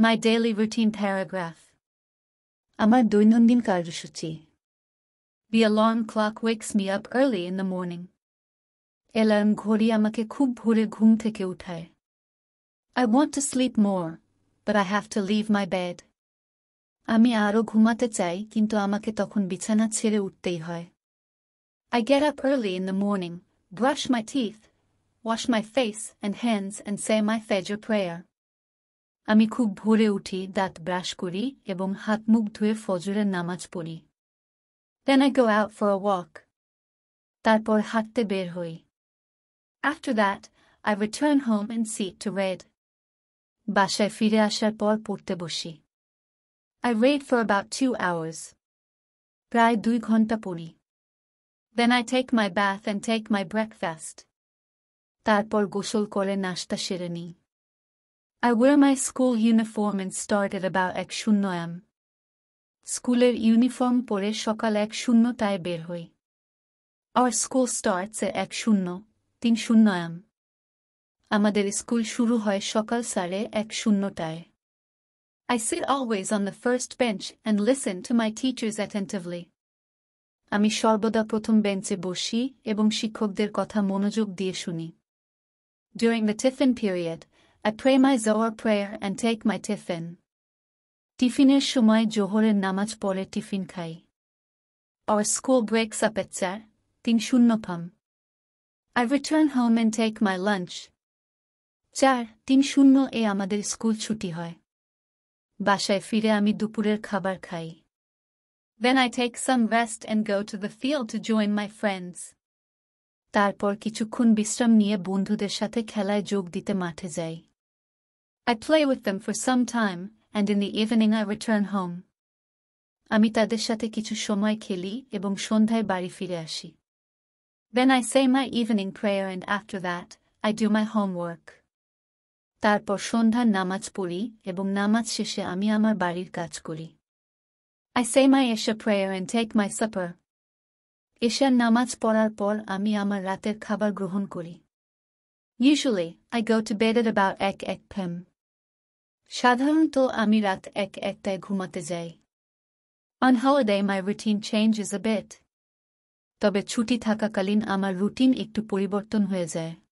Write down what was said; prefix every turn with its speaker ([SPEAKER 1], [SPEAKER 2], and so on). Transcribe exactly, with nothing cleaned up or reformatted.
[SPEAKER 1] My daily routine paragraph. আমার দৈনন্দিন কার্যসূচি. The alarm clock wakes me up early in the morning. Alarm ঘড়ি আমাকে খুব ভোরে ঘুম থেকে উঠায়. I want to sleep more, but I have to leave my bed. আমি আরও ঘুমাতে চাই কিন্তু আমাকে তখন বিছানা ছেড়ে উঠতেই হয়. I get up early in the morning, brush my teeth, wash my face and hands and say my Fajar prayer. আমি খুব ভোরে উঠি, দাঁত ব্রাশ করি এবং হাত মুখ ধুয়ে ফজরের নামাজ পড়ি. Then I go out for a walk. তারপর হাঁটতে বের হই. After that, I return home and sit to read. বাসায় ফিরে আসার পর পড়তে বসি. I read for about two hours. প্রায় দুই ঘন্টা পড়ি. Then I take my bath and take my breakfast. তারপর গোসল করে নাশতা সেরে নিই. I wear my school uniform and start at about এক শূন্য a m. স্কুলের ইউনিফর্ম পরে সকাল এক শূন্যটায় বের হই. Our school starts at এক শূন্য তিন শূন্য a m. আমাদের স্কুল শুরু হয় সকাল সাড়ে এক শূন্যটায়. I sit always on the first bench and listen to my teachers attentively. আমি সর্বদা প্রথম বেঞ্চে বসি এবং শিক্ষকদের কথা মনোযোগ দিয়ে শুনি. During the tiffin period, I pray my Zohar prayer and take my tiffin. টিফিনের সময় জোহরের নামাজ পড়ে টিফিন খাই. Our school breaks up at চার তিন শূন্য p m. I return home and take my lunch. চার তিন শূন্য এ আমাদের স্কুল ছুটি হয়. বাসায় ফিরে আমি দুপুরের খাবার খাই. Then I take some rest and go to the field to join my friends. তারপর কিছুক্ষণ বিশ্রাম নিয়ে বন্ধুদের সাথে খেলায় যোগ দিতে মাঠে যাই. I play with them for some time, and in the evening I return home. আমি তাদের সাথে কিছু সময় খেলি এবং সন্ধ্যায় বাড়ি ফিরে আসি. Then I say my evening prayer and after that, I do my homework. তারপর সন্ধ্যার নামাজ পড়ি এবং নামাজ শেষে আমি আমার বাড়ির কাজ করি. I say my Isha prayer and take my supper. ইশার নামাজ পড়ার পর আমি আমার রাতের খাবার গ্রহণ করি. Usually, I go to bed at about এক এক p m. সাধারণত আমি রাত এক একটায় ঘুমাতে যাই. On holiday my routine changes a bit. তবে ছুটি থাকাকালীন আমার রুটিন একটু পরিবর্তন হয়ে যায়.